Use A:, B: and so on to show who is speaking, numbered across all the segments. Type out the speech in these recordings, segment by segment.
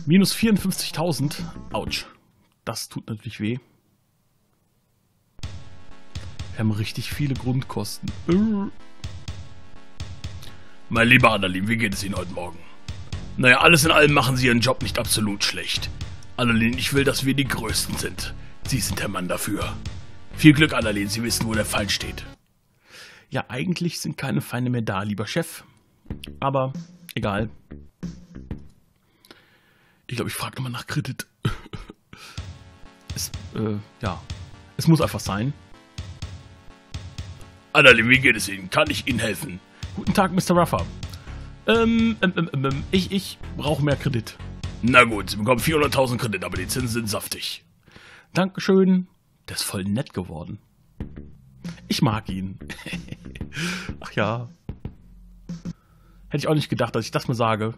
A: Minus 54.000. Autsch. Das tut natürlich weh. Wir haben richtig viele Grundkosten. Mein lieber Annalyn, wie geht es Ihnen heute Morgen? Naja, alles in allem machen Sie Ihren Job nicht absolut schlecht. Annalyn, ich will, dass wir die Größten sind. Sie sind der Mann dafür. Viel Glück, Annalyn, Sie wissen, wo der Feind steht. Ja, eigentlich sind keine Feinde mehr da, lieber Chef. Aber egal. Ich glaube, ich frage nochmal nach Kredit. Es muss einfach sein. Annalyn, wie geht es Ihnen? Kann ich Ihnen helfen? Guten Tag, Mr. Ruffer. Ich brauche mehr Kredit. Na gut, Sie bekommen 400.000 Kredit, aber die Zinsen sind saftig. Dankeschön. Der ist voll nett geworden. Ich mag ihn. Ach ja. Hätte ich auch nicht gedacht, dass ich das mal sage.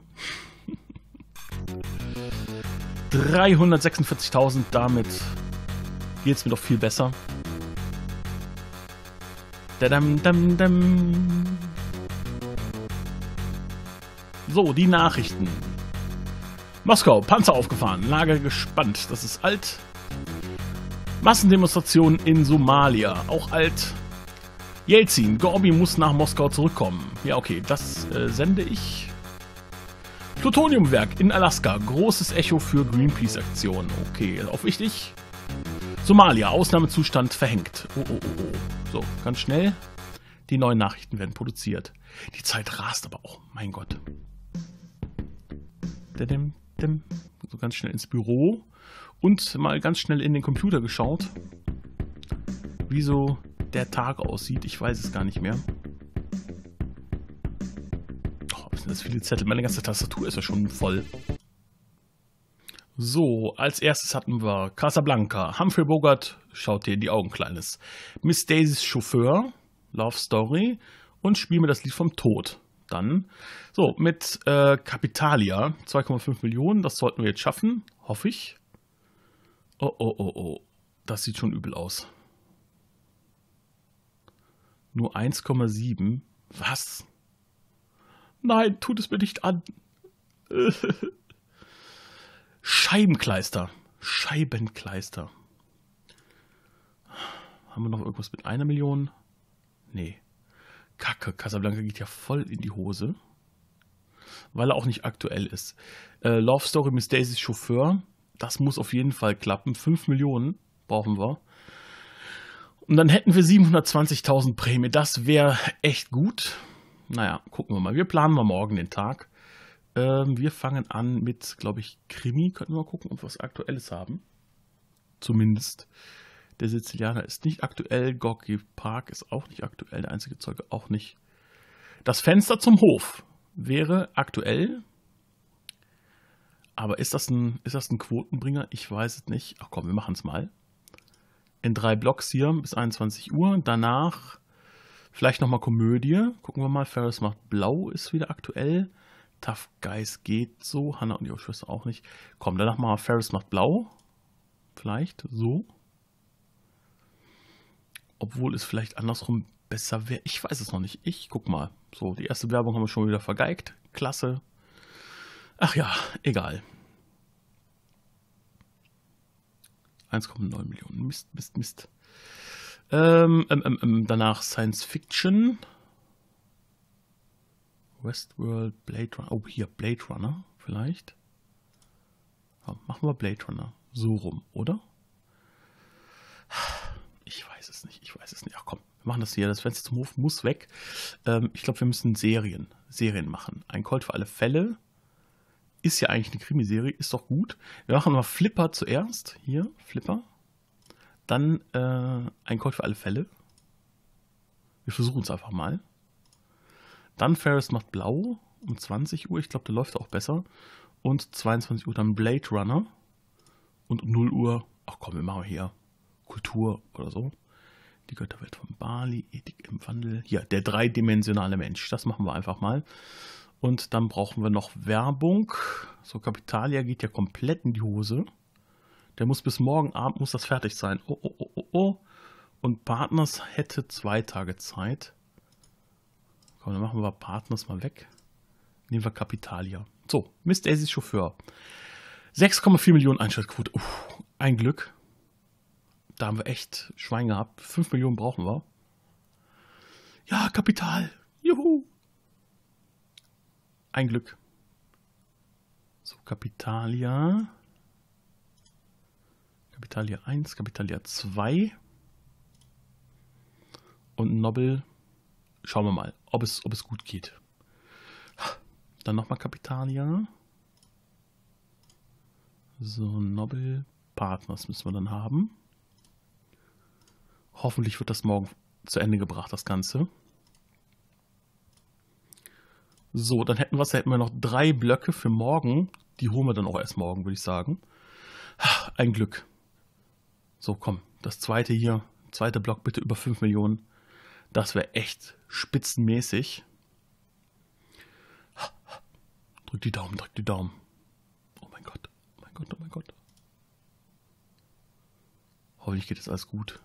A: 346.000, damit geht es mir doch viel besser. So, die Nachrichten. Moskau, Panzer aufgefahren, Lager gespannt, das ist alt. Massendemonstrationen in Somalia, auch alt. Jelzin, Gorbi muss nach Moskau zurückkommen. Ja, okay, das sende ich. Plutoniumwerk in Alaska, großes Echo für Greenpeace-Aktion. Okay, auch wichtig. Somalia, Ausnahmezustand verhängt. Oh. So, ganz schnell. Die neuen Nachrichten werden produziert. Die Zeit rast aber auch, mein Gott. So ganz schnell ins Büro und mal ganz schnell in den Computer geschaut, wie so der Tag aussieht. Ich weiß es gar nicht mehr. Oh, was sind das viele Zettel? Meine ganze Tastatur ist ja schon voll. So, als erstes hatten wir Casablanca. Humphrey Bogart, schaut dir in die Augen, Kleines. Miss Daisys Chauffeur, Love Story und Spiel mir das Lied vom Tod. Dann, so, mit Capitalia, 2,5 Millionen, das sollten wir jetzt schaffen, hoffe ich. Oh, das sieht schon übel aus. Nur 1,7, was? Nein, tut es mir nicht an. Scheibenkleister. Haben wir noch irgendwas mit 1 Million? Nee. Kacke, Casablanca geht ja voll in die Hose. Weil er auch nicht aktuell ist. Love Story Miss Daisys Chauffeur. Das muss auf jeden Fall klappen. 5 Millionen brauchen wir. Und dann hätten wir 720.000 Prämie. Das wäre echt gut. Naja, gucken wir mal. Wir planen mal morgen den Tag. Wir fangen an mit, glaube ich, Krimi. Könnten wir mal gucken, ob wir was Aktuelles haben. Zumindest. Der Sizilianer ist nicht aktuell. Gorky Park ist auch nicht aktuell. Der einzige Zeuge auch nicht. Das Fenster zum Hof wäre aktuell. Aber ist das ein Quotenbringer? Ich weiß es nicht. Ach komm, wir machen es mal. In 3 Blocks hier bis 21 Uhr. Danach vielleicht nochmal Komödie. Gucken wir mal. Ferris macht blau ist wieder aktuell. Tough Guys geht so. Hannah und ihre Schwester auch nicht. Komm, danach mal Ferris macht blau. Vielleicht so. Obwohl es vielleicht andersrum besser wäre. Ich weiß es noch nicht. Ich guck mal. So, die erste Werbung haben wir schon wieder vergeigt. Klasse. Ach ja, egal. 1,9 Millionen. Mist. Danach Science Fiction. Westworld, Blade Runner. Oh, hier, Blade Runner vielleicht. Ja, machen wir Blade Runner. So rum, oder? Ich weiß es nicht. Ach komm, wir machen das hier. Das Fenster zum Hof muss weg. Ich glaube, wir müssen Serien machen. Ein Colt für alle Fälle. Ist ja eigentlich eine Krimiserie. Ist doch gut. Wir machen mal Flipper zuerst. Hier, Flipper. Dann ein Colt für alle Fälle. Wir versuchen es einfach mal. Dann Ferris macht blau um 20 Uhr. Ich glaube, der läuft auch besser. Und 22 Uhr dann Blade Runner. Und um 0 Uhr, ach komm, wir machen hier Kultur oder so. Die Götterwelt von Bali, Ethik im Wandel. Hier, der dreidimensionale Mensch. Das machen wir einfach mal. Und dann brauchen wir noch Werbung. So, Capitalia geht ja komplett in die Hose. Der muss bis morgen Abend muss das fertig sein. Oh. Und Partners hätte 2 Tage Zeit. Komm, dann machen wir Partners mal weg. Nehmen wir Capitalia. So, Miss Daisys Chauffeur. 6,4 Millionen Einschaltquote. Ein Glück. Da haben wir echt Schwein gehabt. 5 Millionen brauchen wir. Ja, Kapital. Juhu. Ein Glück. So, Capitalia. Capitalia 1, Capitalia 2. Und Nobel. Schauen wir mal, ob es gut geht. Dann nochmal Capitalia. So, Nobel Partners müssen wir dann haben. Hoffentlich wird das morgen zu Ende gebracht, das Ganze. So, dann hätten wir noch 3 Blöcke für morgen. Die holen wir dann auch erst morgen, würde ich sagen. Ein Glück. So, komm, das zweite hier. Zweiter Block bitte über 5 Millionen. Das wäre echt spitzenmäßig. Drück die Daumen, drück die Daumen. Oh mein Gott, oh mein Gott, oh mein Gott. Hoffentlich geht jetzt alles gut.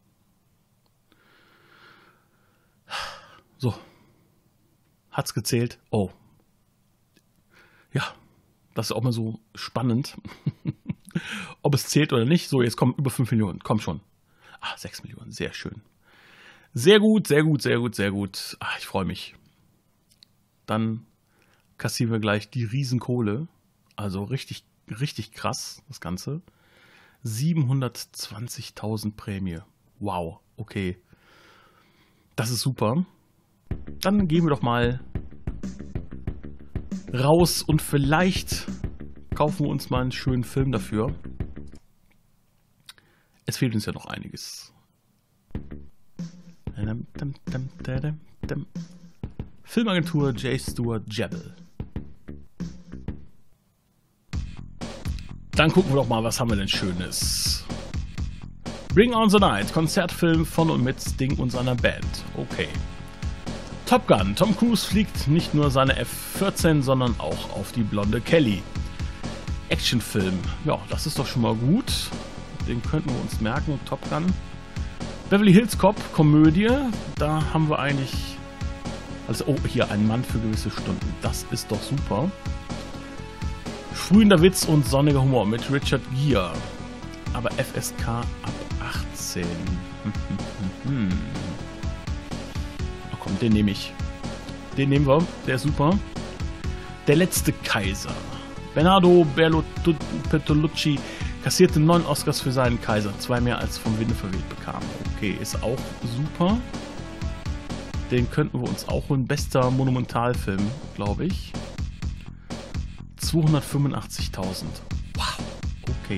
A: So. Hat's gezählt? Oh. Ja, das ist auch mal so spannend. Ob es zählt oder nicht. So, jetzt kommen über 5 Millionen. Komm schon. 6 Millionen. Sehr schön. Sehr gut, sehr gut, sehr gut, sehr gut. Ich freue mich. Dann kassieren wir gleich die Riesenkohle. Also richtig, richtig krass, das Ganze. 720.000 Prämie. Wow, okay. Das ist super. Dann gehen wir doch mal raus und vielleicht kaufen wir uns mal einen schönen Film dafür. Es fehlt uns ja noch einiges. Filmagentur J. Stewart Jebel. Dann gucken wir doch mal, was haben wir denn Schönes. Bring on the Night, Konzertfilm von und mit Sting und seiner Band. Okay. Top Gun, Tom Cruise fliegt nicht nur seine F-14, sondern auch auf die blonde Kelly. Actionfilm, ja, das ist doch schon mal gut. Den könnten wir uns merken, Top Gun. Beverly Hills Cop, Komödie, da haben wir eigentlich... Also, oh, hier, ein Mann für gewisse Stunden. Das ist doch super. Sprühender Witz und sonniger Humor mit Richard Gere. Aber FSK ab 18. Oh komm, den nehme ich. Den nehmen wir, der ist super. Der letzte Kaiser. Bernardo Bertolucci kassierte 9 Oscars für seinen Kaiser. 2 mehr als vom Winde verweht bekam. Okay, ist auch super. Den könnten wir uns auch holen. Bester Monumentalfilm, glaube ich. 285.000. Wow, okay.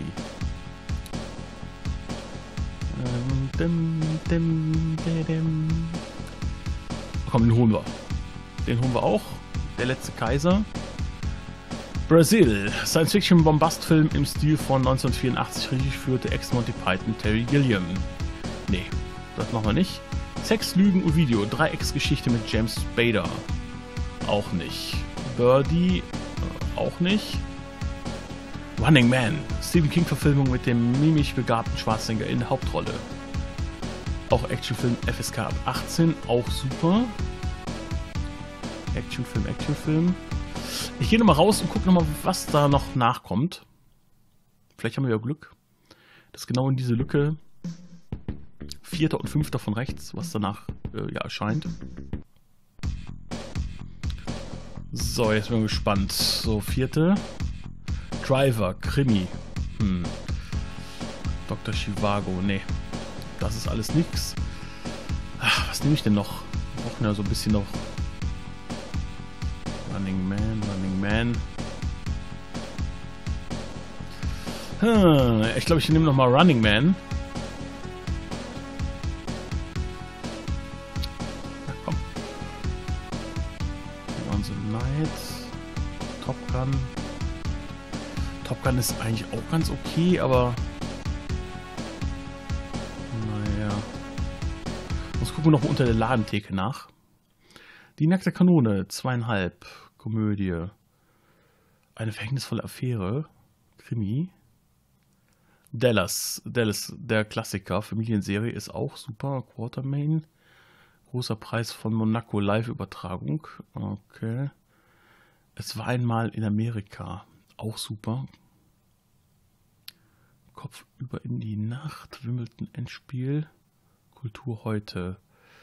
A: Komm, den holen wir. Den holen wir auch. Der letzte Kaiser. Brazil. Science-Fiction-Bombastfilm im Stil von 1984. Regie führte Ex-Monty Python Terry Gilliam. Nee, das machen wir nicht. Sex, Lügen und Video. Dreiecksgeschichte mit James Spader. Auch nicht. Birdie. Auch nicht. Running Man. Stephen King-Verfilmung mit dem mimisch begabten Schwarzenegger in der Hauptrolle. Auch Actionfilm FSK ab 18. Auch super. Actionfilm. Ich gehe nochmal raus und gucke nochmal, was da noch nachkommt. Vielleicht haben wir ja Glück. Das ist genau in diese Lücke. 4. und 5. von rechts, was danach erscheint. So, jetzt bin ich gespannt. So, 4. Driver, Krimi. Dr. Chivago, nee. Das ist alles nix. Was nehme ich denn noch? Wir brauchen ja so ein bisschen noch. Running Man. Ich glaube, ich nehme noch mal Running Man. Na komm. On the Night. Top Gun. Top Gun ist eigentlich auch ganz okay, aber... Naja. Jetzt gucken wir noch mal unter der Ladentheke nach. Die nackte Kanone, 2,5. Komödie. Eine verhängnisvolle Affäre. Krimi. Dallas, der Klassiker. Familienserie ist auch super. Quatermain. Großer Preis von Monaco. Live-Übertragung. Okay. Es war einmal in Amerika. Auch super. Kopfüber in die Nacht. Wimbledon Endspiel. Kultur heute.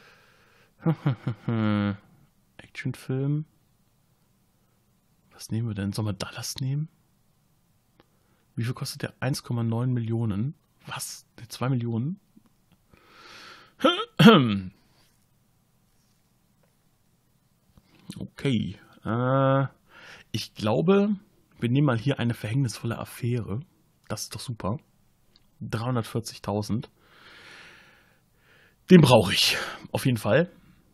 A: Actionfilm. Was nehmen wir denn? Sollen wir Dallas nehmen? Wie viel kostet der? 1,9 Millionen. Was? 2 Millionen? Okay. Ich glaube, wir nehmen mal hier eine verhängnisvolle Affäre. Das ist doch super. 340.000. Den brauche ich. Auf jeden Fall.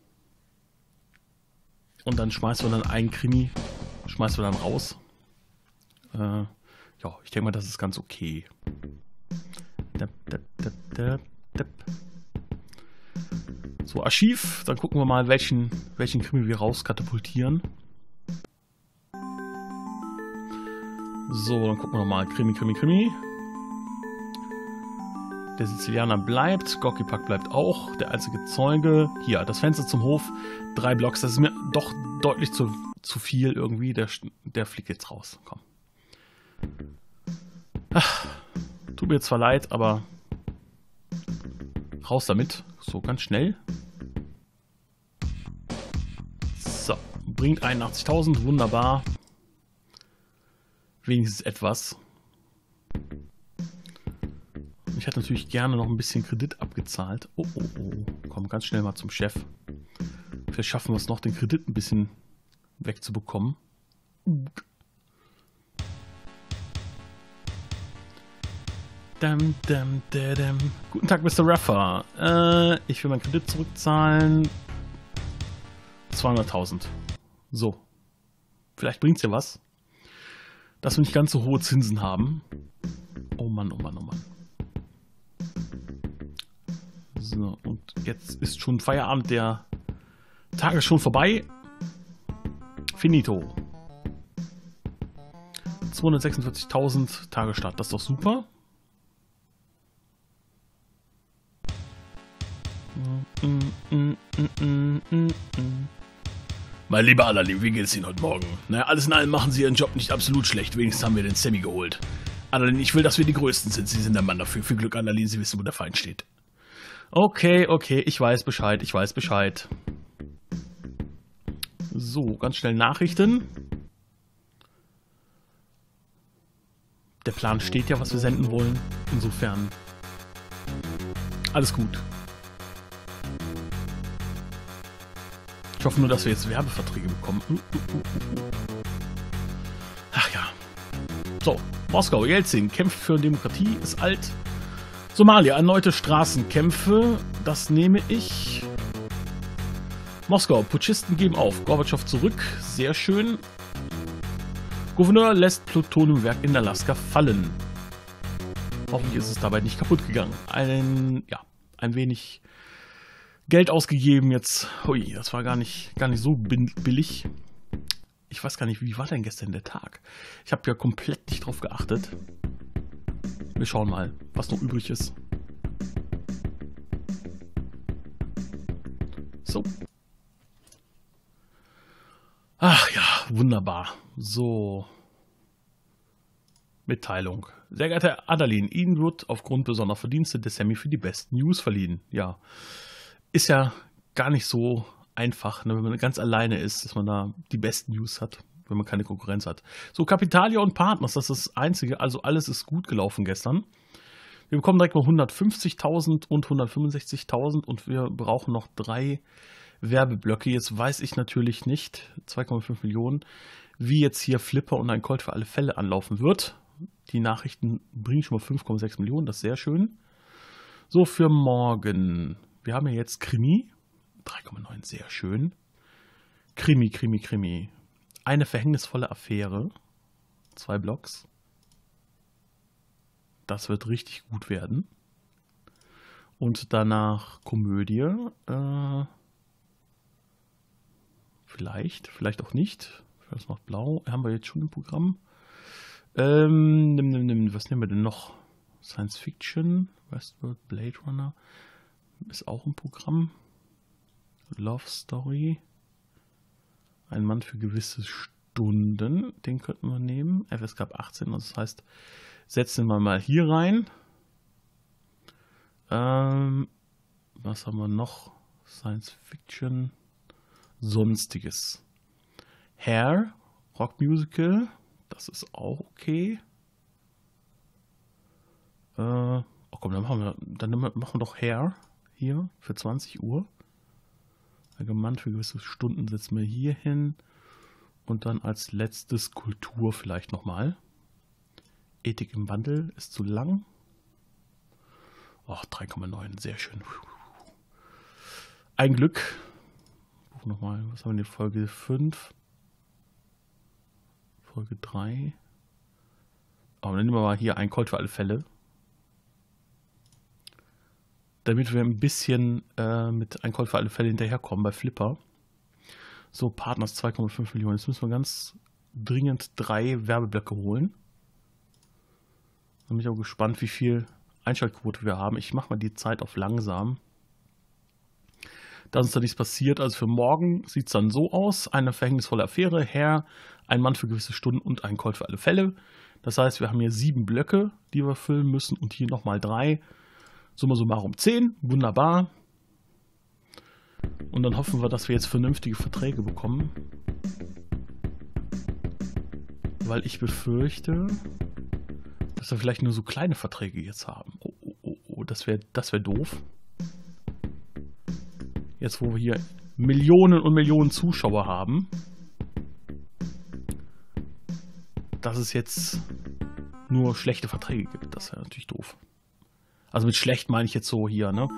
A: Und dann schmeißen wir dann einen Krimi. Schmeißen wir dann raus. Ja, ich denke mal, das ist ganz okay. So, Archiv. Dann gucken wir mal, welchen Krimi wir rauskatapultieren. So, dann gucken wir nochmal. Krimi. Der Sizilianer bleibt. Gorky Park bleibt auch. Der einzige Zeuge. Hier, das Fenster zum Hof. 3 Blocks. Das ist mir doch deutlich zu viel irgendwie. Der fliegt jetzt raus. Komm. Ach, tut mir zwar leid, aber raus damit. So, ganz schnell. So, bringt 81.000. Wunderbar. Wenigstens etwas. Ich hätte natürlich gerne noch ein bisschen Kredit abgezahlt. Oh. Komm, ganz schnell mal zum Chef. Vielleicht schaffen wir es noch, den Kredit ein bisschen wegzubekommen. Guten Tag, Mr. Raffer. Ich will meinen Kredit zurückzahlen. 200.000. So. Vielleicht bringt es ja was. Dass wir nicht ganz so hohe Zinsen haben. Oh Mann. So, und jetzt ist schon Feierabend. Der Tag ist schon vorbei. Finito. 246.000 Tagesstart. Das ist doch super. Mein lieber Adalin, wie geht's Ihnen heute Morgen? Naja, alles in allem machen Sie Ihren Job nicht absolut schlecht. Wenigstens haben wir den Sammy geholt. Adalin, ich will, dass wir die Größten sind. Sie sind der Mann dafür. Viel Glück, Adalin. Sie wissen, wo der Feind steht. Okay. Ich weiß Bescheid. So, ganz schnell Nachrichten. Der Plan steht ja, was wir senden wollen. Insofern alles gut. Ich hoffe nur, dass wir jetzt Werbeverträge bekommen. Ach ja. So, Moskau, Jelzin, kämpft für Demokratie, ist alt. Somalia, erneute Straßenkämpfe. Das nehme ich. Moskau, Putschisten geben auf. Gorbatschow zurück. Sehr schön. Gouverneur lässt Plutoniumwerk in Alaska fallen. Hoffentlich ist es dabei nicht kaputt gegangen. Ein wenig Geld ausgegeben jetzt. Hui, das war gar nicht so billig. Ich weiß gar nicht, wie war denn gestern der Tag? Ich habe ja komplett nicht drauf geachtet. Wir schauen mal, was noch übrig ist. So. Ach ja, wunderbar. So. Mitteilung. Sehr geehrter Herr Adalin, Ihnen wird aufgrund besonderer Verdienste der Sammy für die Best News verliehen. Ja. Ist ja gar nicht so einfach, ne, wenn man ganz alleine ist, dass man da die besten News hat, wenn man keine Konkurrenz hat. So, Capitalia und Partners, das ist das Einzige. Also alles ist gut gelaufen gestern. Wir bekommen direkt mal 150.000 und 165.000 und wir brauchen noch 3 Werbeblöcke. Jetzt weiß ich natürlich nicht, 2,5 Millionen, wie jetzt hier Flipper und ein Colt für alle Fälle anlaufen wird. Die Nachrichten bringen schon mal 5,6 Millionen, das ist sehr schön. So, für morgen. Wir haben ja jetzt Krimi. 3,9, sehr schön. Krimi. Eine verhängnisvolle Affäre. 2 Blocks. Das wird richtig gut werden. Und danach Komödie. Vielleicht auch nicht. Das macht blau. Haben wir jetzt schon im Programm. Was nehmen wir denn noch? Science Fiction, Westworld, Blade Runner. Ist auch im Programm. Love Story. Ein Mann für gewisse Stunden. Den könnten wir nehmen. FSK 18. Das heißt, setzen wir mal hier rein. Was haben wir noch? Science Fiction. Sonstiges. Hair. Rockmusical. Das ist auch okay. Oh komm, dann machen wir doch Hair hier für 20 Uhr. Allgemein für gewisse Stunden setzen wir hier hin. Und dann als letztes Kultur vielleicht nochmal. Ethik im Wandel ist zu lang. Ach, 3,9, sehr schön. Ein Glück. Nochmal, was haben wir in Folge 5? Folge 3. Aber dann nehmen wir mal hier ein Colt für alle Fälle. Damit wir ein bisschen mit ein Colt für alle Fälle hinterherkommen bei Flipper. So, Partners 2,5 Millionen. Jetzt müssen wir ganz dringend 3 Werbeblöcke holen. Da bin ich auch gespannt, wie viel Einschaltquote wir haben. Ich mache mal die Zeit auf langsam. Dass uns da nichts passiert. Also für morgen sieht es dann so aus. Eine verhängnisvolle Affäre, Hair, ein Mann für gewisse Stunden und ein Colt für alle Fälle. Das heißt, wir haben hier 7 Blöcke, die wir füllen müssen und hier nochmal 3. Summa summarum 10. Wunderbar. Und dann hoffen wir, dass wir jetzt vernünftige Verträge bekommen. Weil ich befürchte, dass wir vielleicht nur so kleine Verträge jetzt haben. Oh, das wär doof. Jetzt, wo wir hier Millionen und Millionen Zuschauer haben, dass es jetzt nur schlechte Verträge gibt. Das wäre natürlich doof. Also mit schlecht meine ich jetzt so hier, ne?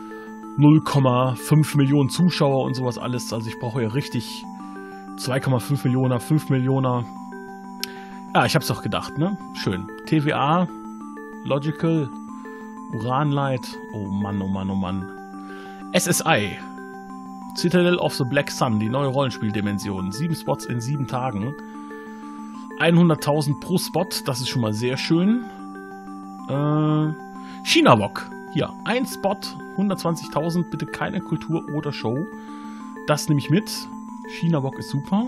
A: 0,5 Millionen Zuschauer und sowas alles. Also ich brauche ja richtig 2,5 Millionen, 5 Millionen. Ja, ich hab's doch gedacht, ne? Schön. TVA, Logical, Uranlight. Oh Mann, oh Mann, oh Mann. SSI. Citadel of the Black Sun, die neue Rollenspieldimension. 7 Spots in 7 Tagen. 100.000 pro Spot, das ist schon mal sehr schön. China-Wok. Hier, ein Spot, 120.000, bitte keine Kultur oder Show. Das nehme ich mit. China-Wok ist super.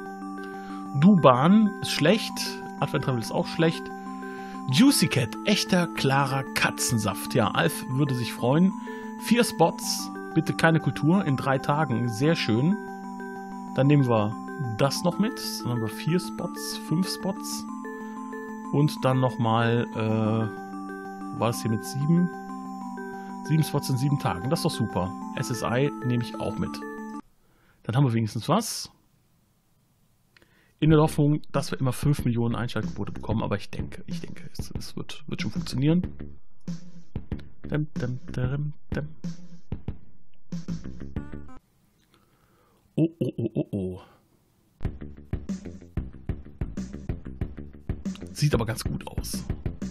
A: Duban ist schlecht. Advent Travel ist auch schlecht. Juicy Cat, echter, klarer Katzensaft. Ja, Alf würde sich freuen. 4 Spots, bitte keine Kultur in 3 Tagen. Sehr schön. Dann nehmen wir das noch mit. Dann haben wir 4 Spots, 5 Spots. Und dann nochmal, war es hier mit 7? 7 Spots in 7 Tagen. Das ist doch super. SSI nehme ich auch mit. Dann haben wir wenigstens was. In der Hoffnung, dass wir immer 5 Millionen Einschaltquote bekommen. Aber ich denke, es wird schon funktionieren. Oh. Sieht aber ganz gut aus.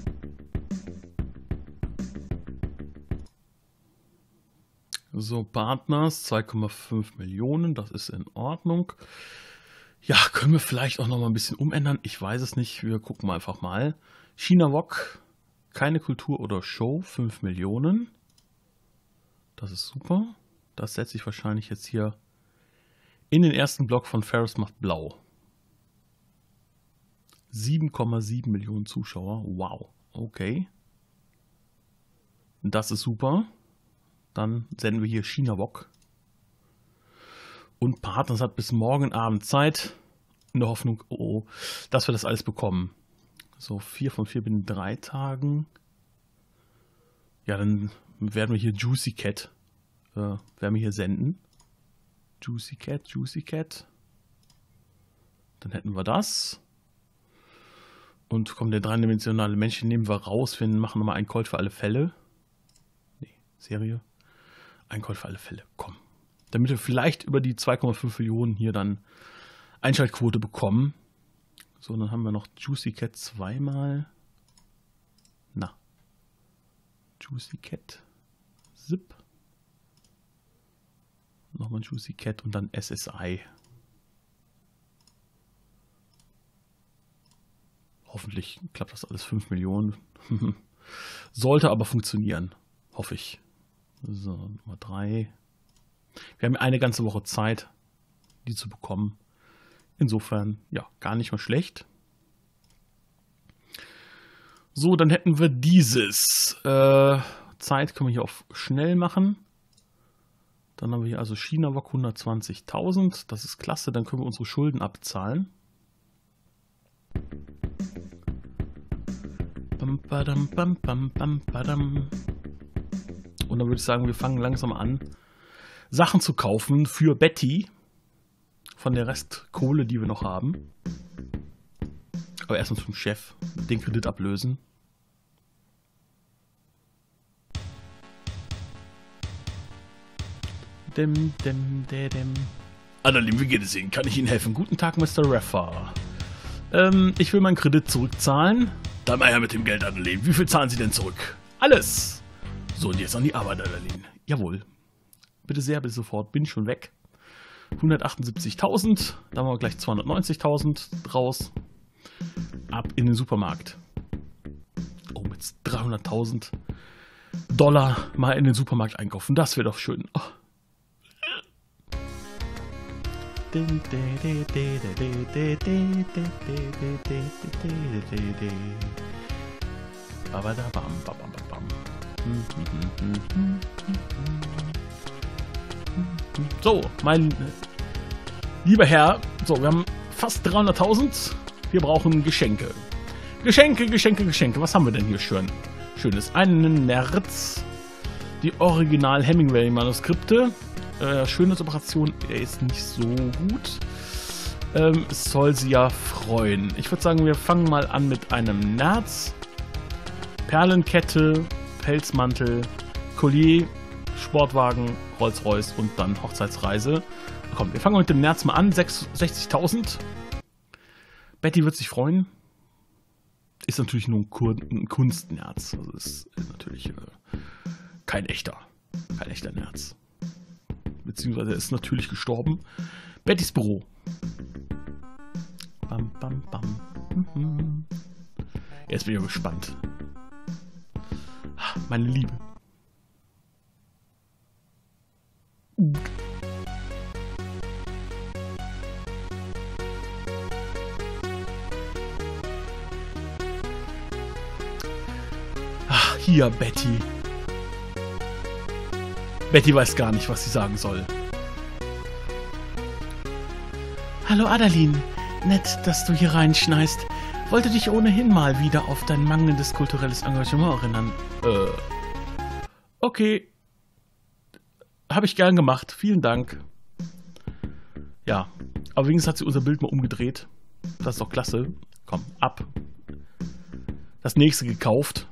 A: So, Partners, 2,5 Millionen, das ist in Ordnung. Ja, können wir vielleicht auch noch mal ein bisschen umändern? Ich weiß es nicht, wir gucken mal einfach mal. China-Wok, keine Kultur oder Show, 5 Millionen. Das ist super. Das setze ich wahrscheinlich jetzt hier in den ersten Block von Ferris macht blau. 7,7 Millionen Zuschauer, wow, okay. Das ist super. Dann senden wir hier China-Wok. Und Partners hat bis morgen Abend Zeit. In der Hoffnung, dass wir das alles bekommen. So, 4 von 4 binnen 3 Tagen. Ja, dann werden wir hier Juicy Cat. Werden wir hier senden. Juicy Cat. Dann hätten wir das. Und komm, der dreidimensionale Mensch nehmen wir raus. Wir machen nochmal einen Colt für alle Fälle. Nee, Serie. Ein Colt für alle Fälle, komm. Damit wir vielleicht über die 2,5 Millionen hier dann Einschaltquote bekommen. So, dann haben wir noch Juicy Cat zweimal. Na. Juicy Cat. Zip. Nochmal Juicy Cat und dann SSI. Hoffentlich klappt das alles 5 Millionen. Sollte aber funktionieren. Hoffe ich. So, Nummer 3. Wir haben eine ganze Woche Zeit, die zu bekommen. Insofern, ja, gar nicht mal schlecht. So, dann hätten wir dieses. Zeit können wir hier auf schnell machen. Dann haben wir hier also China-Wok 120.000. Das ist klasse, dann können wir unsere Schulden abzahlen. Und dann würde ich sagen, wir fangen langsam an, Sachen zu kaufen für Betty. Von der Restkohle, die wir noch haben. Aber erstmal zum Chef. Den Kredit ablösen. Annalyn, wie geht es Ihnen? Kann ich Ihnen helfen? Guten Tag, Mr. Raffer. Ich will meinen Kredit zurückzahlen. Dann mal her mit dem Geld, Annalyn. Wie viel zahlen Sie denn zurück? Alles! So, und jetzt an die Arbeit, Annalyn. Jawohl. Bitte sehr, bitte sofort. Bin schon weg. 178.000. Da haben wir gleich 290.000 draus. Ab in den Supermarkt. Oh, mit 300.000 Dollar mal in den Supermarkt einkaufen. Das wäre doch schön. Oh. So, mein lieber Herr, so, wir haben fast 300.000. Wir brauchen Geschenke. Geschenke. Was haben wir denn hier schön? Schönes. Einen Nerz. Die Original Hemingway-Manuskripte. Schönes Operation. Er ist nicht so gut. Es soll sie ja freuen. Ich würde sagen, wir fangen mal an mit einem Nerz. Perlenkette. Pelzmantel. Collier. Sportwagen. Rolls-Royce und dann Hochzeitsreise. Komm, wir fangen mit dem Nerz mal an. 60.000. Betty wird sich freuen. Ist natürlich nur ein Kunstnerz. Also ist natürlich kein echter Nerz. Beziehungsweise er ist natürlich gestorben. Bettys Büro. Bam, bam, bam. Jetzt bin ich gespannt. Meine Liebe. Ach, hier, Betty. Betty weiß gar nicht, was sie sagen soll. Hallo Annalyn, nett, dass du hier reinschneist. Wollte dich ohnehin mal wieder auf dein mangelndes kulturelles Engagement erinnern. Okay. Habe ich gern gemacht. Vielen Dank. Ja, aber wenigstens hat sie unser Bild mal umgedreht. Das ist doch klasse. Komm, ab. Das nächste gekauft.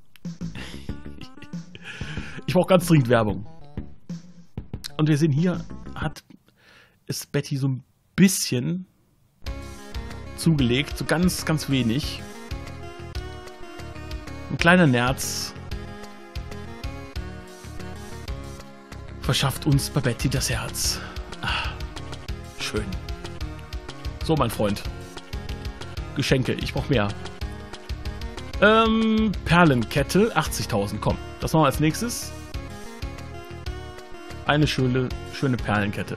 A: Ich brauche ganz dringend Werbung. Und wir sehen hier, ist Betty so ein bisschen zugelegt, so ganz, ganz wenig. Ein kleiner Nerz verschafft uns bei Betty das Herz. Ah, schön. So, mein Freund. Geschenke, ich brauche mehr. Perlenkette, 80.000, komm. Das machen wir als nächstes. Eine schöne Perlenkette.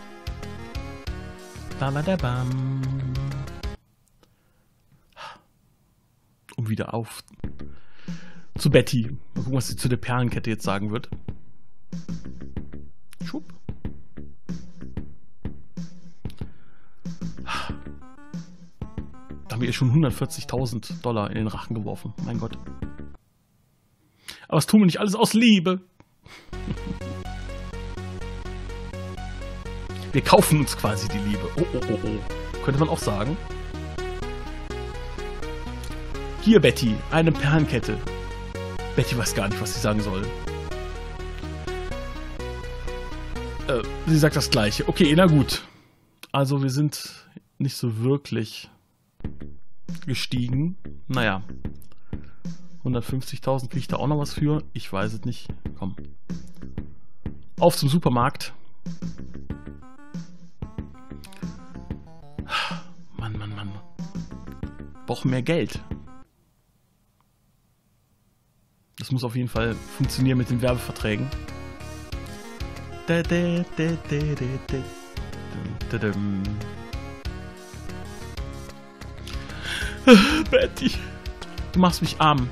A: Um wieder auf zu Betty. Mal gucken, was sie zu der Perlenkette jetzt sagen wird. Schub. Da haben wir ihr schon 140.000 Dollar in den Rachen geworfen. Mein Gott. Aber das tun wir nicht alles aus Liebe. Wir kaufen uns quasi die Liebe. Oh. Könnte man auch sagen. Hier, Betty, eine Perlenkette. Betty weiß gar nicht, was sie sagen soll. Sie sagt das Gleiche. Okay, na gut. Also wir sind nicht so wirklich gestiegen. Naja. 150.000 kriege ich da auch noch was für. Ich weiß es nicht. Komm. Auf zum Supermarkt. Mann. Brauchen mehr Geld. Das muss auf jeden Fall funktionieren mit den Werbeverträgen. Betty, du machst mich arm.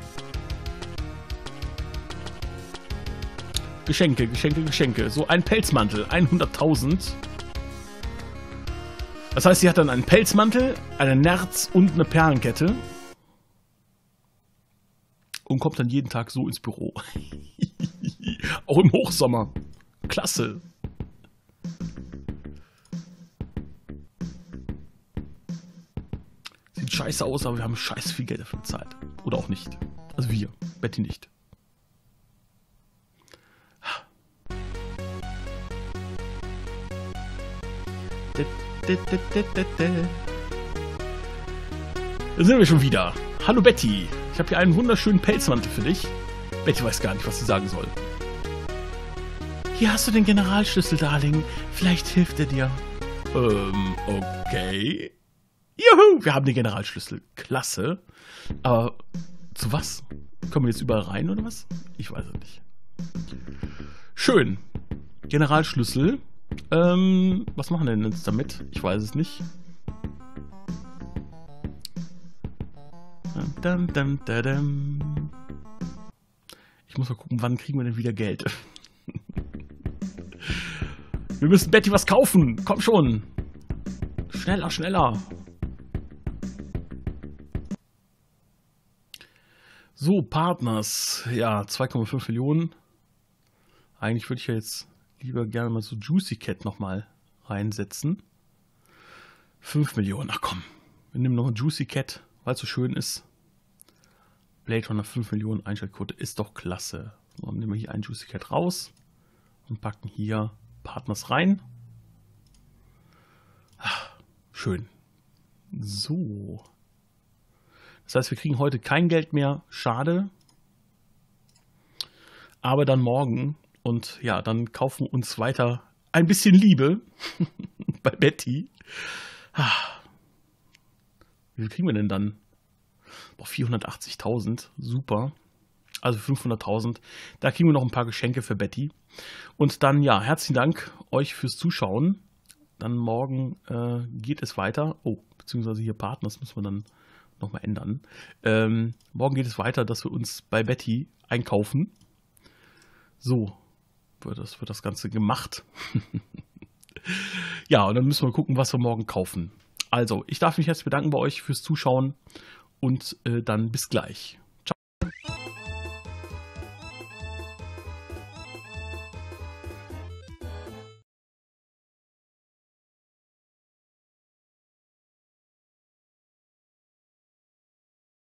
A: Geschenke, Geschenke, Geschenke. So ein Pelzmantel, 100.000. Das heißt, sie hat dann einen Pelzmantel, eine Nerz und eine Perlenkette. Und kommt dann jeden Tag so ins Büro. Auch im Hochsommer. Klasse. Sieht scheiße aus, aber wir haben scheiße viel Geld dafür bezahlt. Oder auch nicht. Also wir. Betty nicht. Da sind wir schon wieder. Hallo Betty. Ich habe hier einen wunderschönen Pelzmantel für dich. Betty weiß gar nicht, was sie sagen soll. Hier hast du den Generalschlüssel, Darling. Vielleicht hilft er dir. Okay. Juhu, wir haben den Generalschlüssel. Klasse. Aber zu was? Kommen wir jetzt überall rein oder was? Ich weiß es nicht. Schön. Generalschlüssel. Was machen wir denn jetzt damit? Ich weiß es nicht. Ich muss mal gucken, wann kriegen wir denn wieder Geld? Wir müssen Betty was kaufen. Komm schon. Schneller, schneller. So, Partners. Ja, 2,5 Millionen. Eigentlich würde ich ja jetzt lieber gerne mal so Juicy Cat nochmal reinsetzen. 5 Millionen. Ach komm. Wir nehmen noch ein Juicy Cat, weil es so schön ist. Blade Runner 5 Millionen Einschaltquote ist doch klasse. So, dann nehmen wir hier einen Juicy Cat raus und packen hier Partners rein. Ach, schön. So. Das heißt, wir kriegen heute kein Geld mehr. Schade. Aber dann morgen. Und ja, dann kaufen wir uns weiter ein bisschen Liebe bei Betty. Wie viel kriegen wir denn dann? 480.000. Super. Also 500.000. Da kriegen wir noch ein paar Geschenke für Betty. Und dann, ja, herzlichen Dank euch fürs Zuschauen. Dann morgen geht es weiter. Oh, beziehungsweise hier Partners müssen wir dann nochmal ändern. Morgen geht es weiter, dass wir uns bei Betty einkaufen. So wird das Ganze gemacht. Ja, und dann müssen wir gucken, was wir morgen kaufen. Also, ich darf mich jetzt bedanken bei euch fürs Zuschauen und dann bis gleich.